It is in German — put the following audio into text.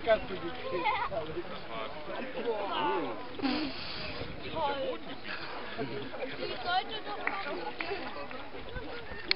kannst du nicht kriegen. Die sollte doch noch